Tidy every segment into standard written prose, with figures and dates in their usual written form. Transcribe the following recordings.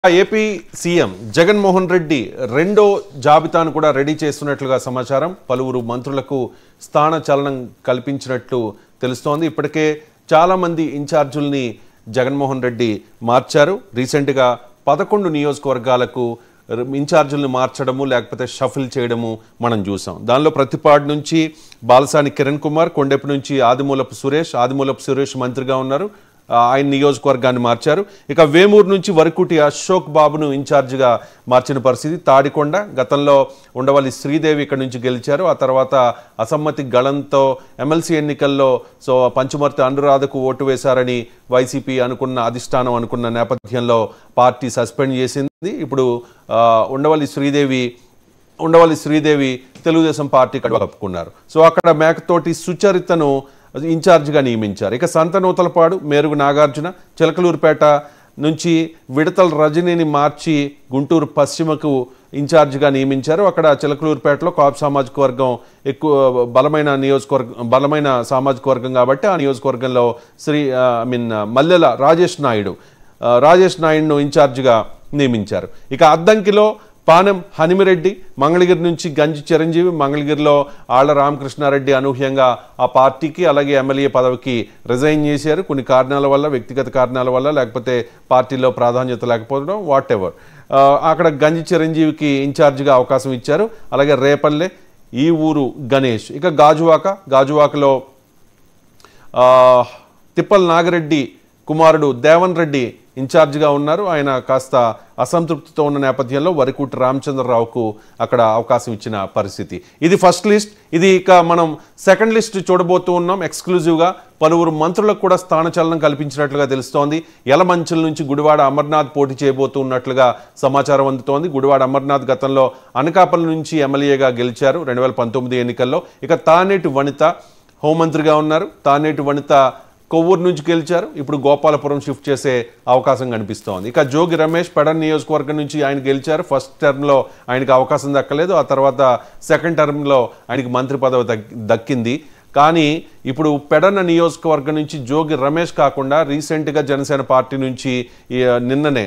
AP CM Jaganmohan Reddy రెండో జాబితాను కూడా రెడీ చేస్తున్నట్లుగా సమాచారం. పలువురు మంత్రులకు స్థాన చలనం కల్పించినట్లు తెలుస్తోంది. ఇప్పటికే చాలా మంది ఇన్ఛార్జుల్ని జగన్మోహన్ రెడ్డి మార్చారు. రీసెంట్గా 11 నియోజకవర్గాలకు ఇన్ఛార్జుల్ని మార్చడము లేకపోతే షఫిల్ చేయడము మనం చూసాం. దానిలో ప్రతిపాడు నుంచి బాలసాని కిరణ్ కుమార్, కొండెపు నుంచి ఆదిమూలపు సురేష్ మంత్రిగా ఉన్నారు. ఆయన నియోజకవర్గాన్ని మార్చారు. ఇక వేమూరు నుంచి వరకుటి అశోక్ బాబును ఇన్ఛార్జిగా మార్చిన పరిస్థితి. తాడికొండ గతంలో ఉండవల్లి శ్రీదేవి ఇక్కడ నుంచి గెలిచారు. ఆ తర్వాత అసమ్మతి గళంతో ఎమ్మెల్సీ ఎన్నికల్లో పంచమర్తి అనురాధకు ఓటు వేశారని వైసీపీ అధిష్టానం అనుకున్న నేపథ్యంలో పార్టీ సస్పెండ్ చేసింది. ఇప్పుడు ఉండవల్లి శ్రీదేవి తెలుగుదేశం పార్టీ కప్పుకున్నారు. అక్కడ మేకతోటి సుచరితను ఇన్ఛార్జిగా నియమించారు. ఇక సంతనూతలపాడు మేరుగు నాగార్జున, చిలకలూరుపేట నుంచి విడతల రజనీని మార్చి గుంటూరు పశ్చిమకు ఇన్ఛార్జిగా నియమించారు. అక్కడ చిలకలూరుపేటలో కాపు సామాజిక వర్గం ఎక్కువ బలమైన సామాజిక వర్గం కాబట్టి ఆ నియోజకవర్గంలో మల్లెల రాజేష్ నాయుడును ఇన్ఛార్జిగా నియమించారు. ఇక అద్దంకిలో పానెం హనిమిరెడ్డి, మంగళగిరి నుంచి గంజి చిరంజీవి, మంగళగిరిలో ఆళ్ల రామకృష్ణారెడ్డి అనూహ్యంగా ఆ పార్టీకి అలాగే ఎమ్మెల్యే పదవికి రిజైన్ చేశారు. కొన్ని కారణాల వల్ల, వ్యక్తిగత కారణాల వల్ల, లేకపోతే పార్టీలో ప్రాధాన్యత లేకపోవడం, వాట్ ఎవర్. అక్కడ గంజి చిరంజీవికి ఇన్ఛార్జిగా అవకాశం ఇచ్చారు. అలాగే రేపల్లె, ఈ ఊరు గణేష్. ఇక గాజువాకలో తిప్పల్ నాగిరెడ్డి కుమారుడు దేవన్ రెడ్డి ఇన్ఛార్జిగా ఉన్నారు. ఆయన కాస్త అసంతృప్తితో ఉన్న నేపథ్యంలో వరకుటి రామచంద్రరావుకు అక్కడ అవకాశం ఇచ్చిన పరిస్థితి. ఇది ఫస్ట్ లిస్ట్. ఇది ఇక మనం సెకండ్ లిస్ట్ చూడబోతూ ఉన్నాం. ఎక్స్క్లూజివ్గా పలువురు మంత్రులకు కూడా స్థానచలనం కల్పించినట్లుగా తెలుస్తోంది. యలమంచిల నుంచి గుడివాడ అమర్నాథ్ పోటీ చేయబోతూ ఉన్నట్లుగా సమాచారం అందుతోంది. గుడివాడ అమర్నాథ్ గతంలో అనకాపల్లి నుంచి ఎమ్మెల్యేగా గెలిచారు 2019 ఎన్నికల్లో. ఇక తానేటి వనిత హోంమంత్రిగా ఉన్నారు. తానేటి వనిత కొవ్వూరు నుంచి గెలిచారు. ఇప్పుడు గోపాలపురం షిఫ్ట్ చేసే అవకాశం కనిపిస్తోంది. ఇక జోగి రమేష్ పెడన్ నియోజకవర్గం నుంచి ఆయన గెలిచారు. ఫస్ట్ టర్మ్లో ఆయనకు అవకాశం దక్కలేదు. ఆ తర్వాత సెకండ్ టర్మ్లో ఆయనకి మంత్రి పదవి దక్కింది. కానీ ఇప్పుడు పెడన నియోజకవర్గం నుంచి జోగి రమేష్ కాకుండా రీసెంట్గా జనసేన పార్టీ నుంచి నిన్ననే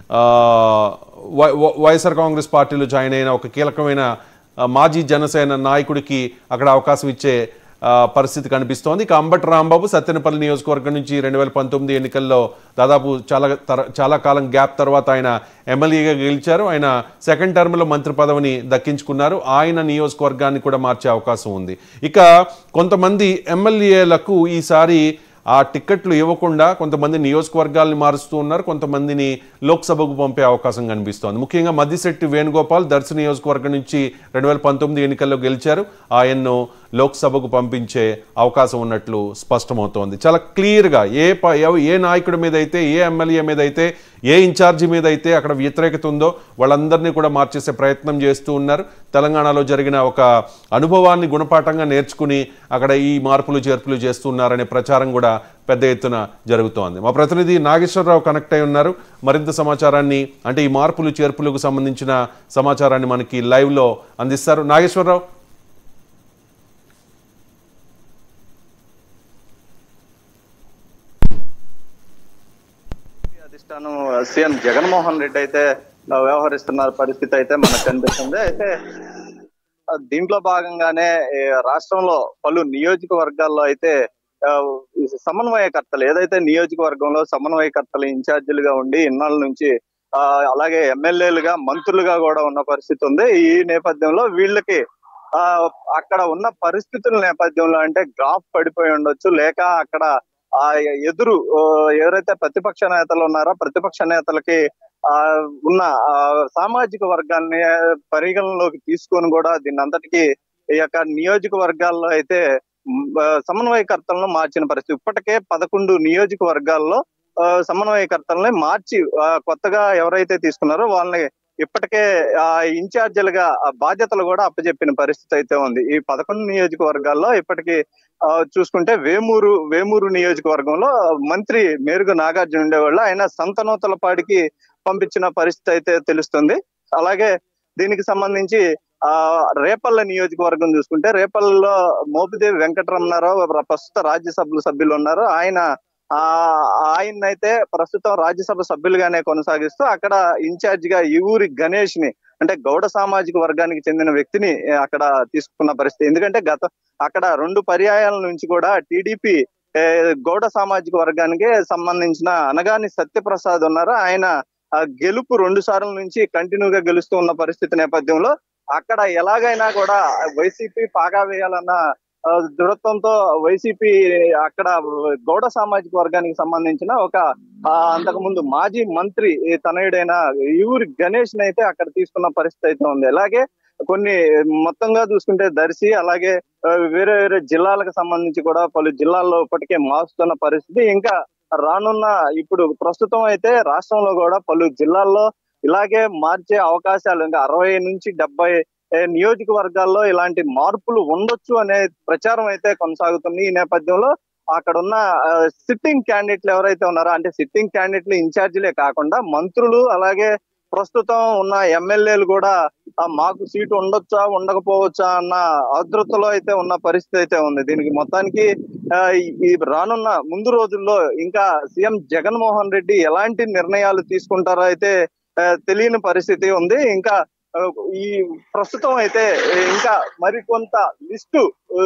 వైఎస్ఆర్ కాంగ్రెస్ పార్టీలో జాయిన్ అయిన ఒక కీలకమైన మాజీ జనసేన నాయకుడికి అక్కడ అవకాశం ఇచ్చే పరిస్థితి కనిపిస్తోంది. ఇక అంబటి రాంబాబు సత్తెనపల్లి నియోజకవర్గం నుంచి 2019 ఎన్నికల్లో దాదాపు చాలా కాలం గ్యాప్ తర్వాత ఆయన ఎమ్మెల్యేగా గెలిచారు. ఆయన సెకండ్ టర్మ్లో మంత్రి పదవిని దక్కించుకున్నారు. ఆయన నియోజకవర్గాన్ని కూడా మార్చే అవకాశం ఉంది. ఇక కొంతమంది ఎమ్మెల్యేలకు ఈసారి ఆ టిక్కెట్లు ఇవ్వకుండా కొంతమంది నియోజకవర్గాల్ని మారుస్తూ ఉన్నారు. కొంతమందిని లోక్సభకు పంపే అవకాశం కనిపిస్తోంది. ముఖ్యంగా మద్దిశెట్టి వేణుగోపాల్ దర్శి నియోజకవర్గం నుంచి 2019 ఎన్నికల్లో గెలిచారు. ఆయన్ను లోక్సభకు పంపించే అవకాశం ఉన్నట్లు స్పష్టమవుతోంది. చాలా క్లియర్గా ఏ నాయకుడి మీద అయితే, ఏ ఎమ్మెల్యే మీద అయితే, ఏ ఇన్ఛార్జి మీద అయితే అక్కడ వ్యతిరేకత ఉందో వాళ్ళందరినీ కూడా మార్చేసే ప్రయత్నం చేస్తూ ఉన్నారు. తెలంగాణలో జరిగిన ఒక అనుభవాన్ని గుణపాఠంగా నేర్చుకుని అక్కడ ఈ మార్పులు చేర్పులు చేస్తున్నారనే ప్రచారం కూడా పెద్ద ఎత్తున జరుగుతోంది. మా ప్రతినిధి నాగేశ్వరరావు కనెక్ట్ అయి ఉన్నారు. మరింత సమాచారాన్ని, అంటే ఈ మార్పులు చేర్పులకు సంబంధించిన సమాచారాన్ని మనకి లైవ్లో అందిస్తారు. నాగేశ్వరరావు. అధిష్టానం సీఎం జగన్మోహన్ రెడ్డి అయితే వ్యవహరిస్తున్న పరిస్థితి అయితే మనకు కనిపిస్తుంది. అయితే దీంట్లో భాగంగానే రాష్ట్రంలో పలు నియోజకవర్గాల్లో అయితే సమన్వయకర్తలు, ఏదైతే నియోజకవర్గంలో సమన్వయకర్తలు ఇన్ఛార్జీలుగా ఉండి ఇన్నాళ్ళ నుంచి అలాగే ఎమ్మెల్యేలుగా మంత్రులుగా కూడా ఉన్న పరిస్థితి ఉంది. ఈ నేపథ్యంలో వీళ్ళకి అక్కడ ఉన్న పరిస్థితుల నేపథ్యంలో అంటే గ్రాఫ్ పడిపోయి ఉండొచ్చు, లేక అక్కడ ఎవరైతే ప్రతిపక్ష నేతలు ఉన్నారో ప్రతిపక్ష నేతలకి ఉన్న సామాజిక వర్గాన్ని పరిగణలోకి తీసుకొని కూడా దీన్ని అంతటికీ ఈ యొక్క నియోజకవర్గాల్లో అయితే సమన్వయకర్తలను మార్చిన పరిస్థితి. ఇప్పటికే 11 నియోజకవర్గాల్లో సమన్వయకర్తలని మార్చి కొత్తగా ఎవరైతే తీసుకున్నారో వాళ్ళని ఇప్పటికే ఇన్ఛార్జీలుగా బాధ్యతలు కూడా అప్పచెప్పిన పరిస్థితి అయితే ఉంది. ఈ 11 నియోజకవర్గాల్లో ఇప్పటికీ చూసుకుంటే వేమూరు నియోజకవర్గంలో మంత్రి మేరుగు నాగార్జున ఉండేవాళ్ళు. ఆయన సంతనూతలపాడికి పంపించిన పరిస్థితి అయితే తెలుస్తుంది. అలాగే దీనికి సంబంధించి రేపల్ల నియోజకవర్గం చూసుకుంటే రేపల్లలో మోపిదేవి వెంకటరమణారావు ప్రస్తుత రాజ్యసభ సభ్యులు ఉన్నారు. ఆయన ఆ ఆయన్నైతే ప్రస్తుతం రాజ్యసభ సభ్యులుగానే కొనసాగిస్తూ అక్కడ ఇన్ఛార్జ్ గా ఈ ఊరి గణేష్ ని, అంటే గౌడ సామాజిక వర్గానికి చెందిన వ్యక్తిని అక్కడ తీసుకున్న పరిస్థితి. ఎందుకంటే అక్కడ 2 పర్యాయాల నుంచి కూడా టీడీపీ గౌడ సామాజిక వర్గానికి సంబంధించిన అనగాని సత్యప్రసాద్ ఉన్నారు. ఆయన గెలుపు 2 సార్ల నుంచి కంటిన్యూగా గెలుస్తూ ఉన్న పరిస్థితి నేపథ్యంలో అక్కడ ఎలాగైనా కూడా వైసీపీ పాగా వేయాలన్న దృఢత్వంతో వైసీపీ అక్కడ గౌడ సామాజిక వర్గానికి సంబంధించిన ఒక అంతకుముందు మాజీ మంత్రి తనయుడైన యూరి గణేష్ ని అయితే అక్కడ తీసుకున్న పరిస్థితి అయితే ఉంది. అలాగే కొన్ని మొత్తంగా చూసుకుంటే దర్శి, అలాగే వేరే వేరే జిల్లాలకు సంబంధించి కూడా పలు జిల్లాల్లో ఇప్పటికే మారుస్తున్న పరిస్థితి. ఇంకా రానున్న ఇప్పుడు ప్రస్తుతం అయితే రాష్ట్రంలో కూడా పలు జిల్లాల్లో ఇలాగే మార్చే అవకాశాలు, ఇంకా 60 నుంచి 70 నియోజకవర్గాల్లో ఇలాంటి మార్పులు ఉండొచ్చు అనే ప్రచారం అయితే కొనసాగుతుంది. ఈ నేపథ్యంలో అక్కడ ఉన్న సిట్టింగ్ క్యాండిడేట్లు ఎవరైతే ఉన్నారో, అంటే సిట్టింగ్ క్యాండిడేట్లు ఇన్ఛార్జీలే కాకుండా మంత్రులు, అలాగే ప్రస్తుతం ఉన్న ఎమ్మెల్యేలు కూడా మాకు సీటు ఉండొచ్చా ఉండకపోవచ్చా అన్న ఆతృతలో అయితే ఉన్న పరిస్థితి అయితే ఉంది. దీనికి మొత్తానికి ఈ రానున్న ముందు రోజుల్లో ఇంకా సీఎం జగన్మోహన్ రెడ్డి ఎలాంటి నిర్ణయాలు తీసుకుంటారో అయితే తెలియని పరిస్థితి ఉంది. ఇంకా ఈ ప్రస్తుతం అయితే ఇంకా మరికొంత లిస్టు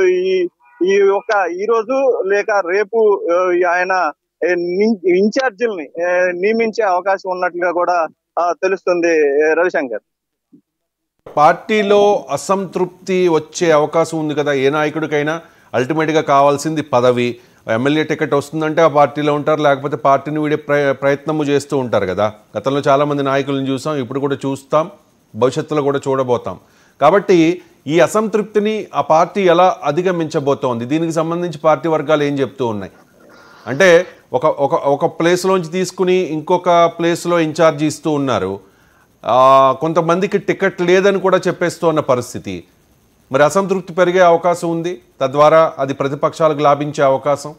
ఈ రోజు లేక రేపు ఆయన ఇన్ఛార్జీల్ని నియమించే అవకాశం ఉన్నట్లుగా కూడా తెలుస్తుంది. రవిశంకర్, పార్టీలో అసంతృప్తి వచ్చే అవకాశం ఉంది కదా, ఏ నాయకుడికైనా అల్టిమేట్గా కావాల్సింది పదవి. ఎమ్మెల్యే టికెట్ వస్తుందంటే ఆ పార్టీలో ఉంటారు, లేకపోతే పార్టీని వీడే ప్రయత్నము చేస్తూ ఉంటారు కదా. గతంలో చాలామంది నాయకులను చూసాం, ఇప్పుడు కూడా చూస్తాం, భవిష్యత్తులో కూడా చూడబోతాం. కాబట్టి ఈ అసంతృప్తిని ఆ పార్టీ ఎలా అధిగమించబోతోంది, దీనికి సంబంధించి పార్టీ వర్గాలు ఏం చెప్తూ ఉన్నాయి అంటే, ఒక ప్లేస్లోంచి తీసుకుని ఇంకొక ప్లేస్లో ఇన్ఛార్జి ఇస్తూ ఉన్నారు. కొంతమందికి టికెట్ లేదని కూడా చెప్పేస్తూ ఉన్న పరిస్థితి. మరి అసంతృప్తి పెరిగే అవకాశం ఉంది, తద్వారా అది ప్రతిపక్షాలకు లాభించే అవకాశం.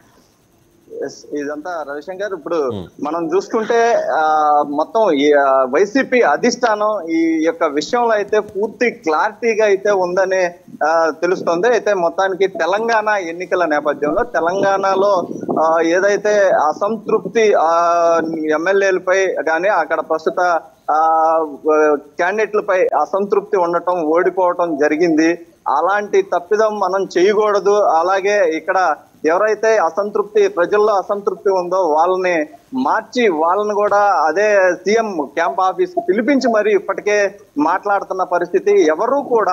ఇదంతా రవిశంకర్, ఇప్పుడు మనం చూసుకుంటే మొత్తం వైసీపీ అధిష్టానం ఈ యొక్క విషయంలో అయితే పూర్తి క్లారిటీగా అయితే ఉందని తెలుస్తుంది. అయితే మొత్తానికి తెలంగాణ ఎన్నికల నేపథ్యంలో తెలంగాణలో ఏదైతే అసంతృప్తి ఎమ్మెల్యేలపై కానీ అక్కడ ప్రస్తుత క్యాండిడేట్లపై అసంతృప్తి ఉండటం, ఓడిపోవటం జరిగింది. అలాంటి తప్పిదం మనం చేయకూడదు. అలాగే ఇక్కడ ఎవరైతే ప్రజల్లో అసంతృప్తి ఉందో వాళ్ళని మార్చి వాళ్ళని కూడా అదే సీఎం క్యాంప్ ఆఫీస్ కు పిలిపించి మరి ఇప్పటికే మాట్లాడుతున్న పరిస్థితి. ఎవరు కూడా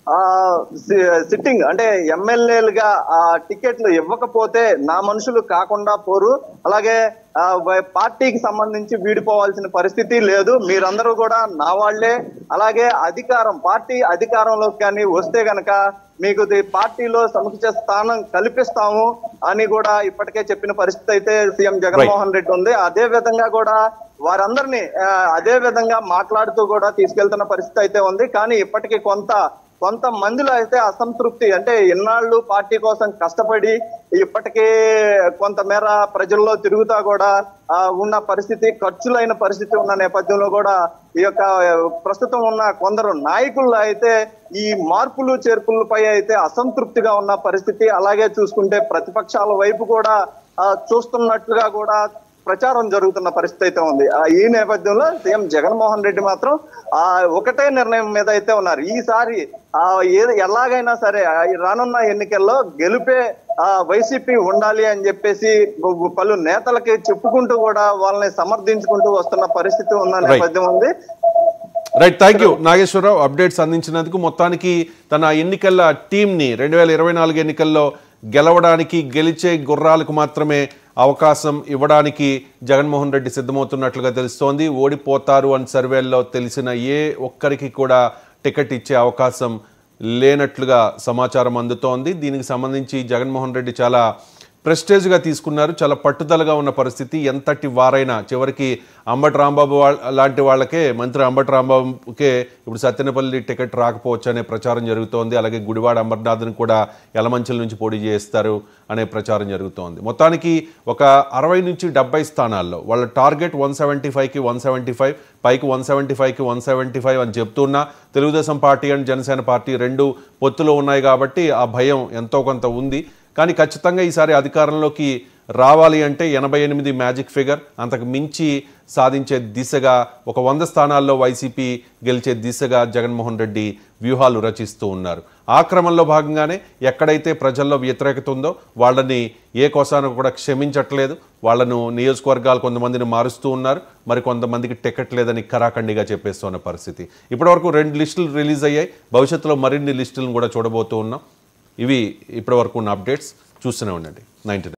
సిట్టింగ్ అంటే ఎమ్మెల్యేలుగా టికెట్లు ఇవ్వకపోతే నా మనుషులు కాకుండా పోరు, అలాగే పార్టీకి సంబంధించి వీడిపోవాల్సిన పరిస్థితి లేదు, మీరందరూ కూడా నా వాళ్లే. అలాగే పార్టీ అధికారంలోకి కానీ వస్తే గనక మీకు పార్టీలో సముచిత స్థానం కల్పిస్తాము అని కూడా ఇప్పటికే చెప్పిన పరిస్థితి అయితే సీఎం జగన్మోహన్ రెడ్డి ఉంది. అదే విధంగా కూడా వారందరినీ అదే విధంగా మాట్లాడుతూ కూడా తీసుకెళ్తున్న పరిస్థితి అయితే ఉంది. కానీ ఇప్పటికీ కొంతమందిలో అయితే అసంతృప్తి, అంటే ఇన్నాళ్ళు పార్టీ కోసం కష్టపడి ఇప్పటికే కొంతమేర ప్రజల్లో తిరుగుతా కూడా ఉన్న పరిస్థితి, ఖర్చులైన పరిస్థితి ఉన్న నేపథ్యంలో కూడా ఈ యొక్క ప్రస్తుతం ఉన్న కొందరు నాయకులు అయితే ఈ మార్పులు చేర్పులపై అయితే అసంతృప్తిగా ఉన్న పరిస్థితి. అలాగే చూసుకుంటే ప్రతిపక్షాల వైపు కూడా చూస్తున్నట్లుగా కూడా ప్రచారం జరుగుతున్న పరిస్థితి అయితే ఉంది. ఈ నేపథ్యంలో సీఎం జగన్మోహన్ రెడ్డి మాత్రం ఒకటే నిర్ణయం మీద అయితే ఉన్నారు. ఈసారి ఎలాగైనా సరే రానున్న ఎన్నికల్లో గెలుపే వైసీపీ ఉండాలి అని చెప్పేసి పలు నేతలకి చెప్పుకుంటూ కూడా వాళ్ళని సమర్థించుకుంటూ వస్తున్న పరిస్థితి ఉన్న నేపథ్యం ఉంది. Right, thank you Nageswararao updates అందించినందుకు. మొత్తానికి తన ఎన్నికల టీంని 2024 ఎన్నికల్లో గెలవడానికి, గెలిచే గుర్రాలకు మాత్రమే అవకాశం ఇవ్వడానికి జగన్మోహన్ రెడ్డి సిద్ధమవుతున్నట్లుగా తెలుస్తోంది. ఓడిపోతారు అని సర్వేల్లో తెలిసిన ఏ ఒక్కరికి కూడా టికెట్ ఇచ్చే అవకాశం లేనట్లుగా సమాచారం అందుతోంది. దీనికి సంబంధించి జగన్మోహన్ రెడ్డి చాలా ప్రెస్టేజ్గా తీసుకున్నారు, చాలా పట్టుదలగా ఉన్న పరిస్థితి. ఎంతటి వారైనా చివరికి అంబటి రాంబాబు లాంటి వాళ్ళకే, మంత్రి అంబటి రాంబాబుకే ఇప్పుడు సత్తెనపల్లి టికెట్ రాకపోవచ్చు అనే ప్రచారం జరుగుతోంది. అలాగే గుడివాడ అమర్నాథ్ని కూడా యలమంచిల నుంచి పోటీ చేస్తారు అనే ప్రచారం జరుగుతోంది. మొత్తానికి ఒక 60 నుంచి 70 స్థానాల్లో వాళ్ళ టార్గెట్ 175కి 175, పైకి 175కి 175 అని చెప్తున్నా Telugu Desam party and Janasena party రెండు పొత్తులో ఉన్నాయి కాబట్టి ఆ భయం ఎంతో కొంత ఉంది. కానీ ఖచ్చితంగా ఈసారి అధికారంలోకి రావాలి అంటే 88 మ్యాజిక్ ఫిగర్, అంతకు మించి సాధించే దిశగా ఒక 100 స్థానాల్లో వైసీపీ గెలిచే దిశగా జగన్మోహన్ రెడ్డి వ్యూహాలు రచిస్తూ ఉన్నారు. ఆ క్రమంలో భాగంగానే ఎక్కడైతే ప్రజల్లో వ్యతిరేకత ఉందో వాళ్ళని ఏ కోసాను కూడా క్షమించట్లేదు. వాళ్ళను నియోజకవర్గాలు కొంతమందిని మారుస్తూ ఉన్నారు, మరి కొంతమందికి టికెట్ లేదని కరాఖండిగా చెప్పేస్తున్న పరిస్థితి. ఇప్పటివరకు 2 లిస్టులు రిలీజ్ అయ్యాయి, భవిష్యత్తులో మరిన్ని లిస్టులను కూడా చూడబోతూ ఉన్నాం. ఇవి ఇప్పటివరకు ఉన్న అప్డేట్స్. చూస్తూనే ఉండండి 99.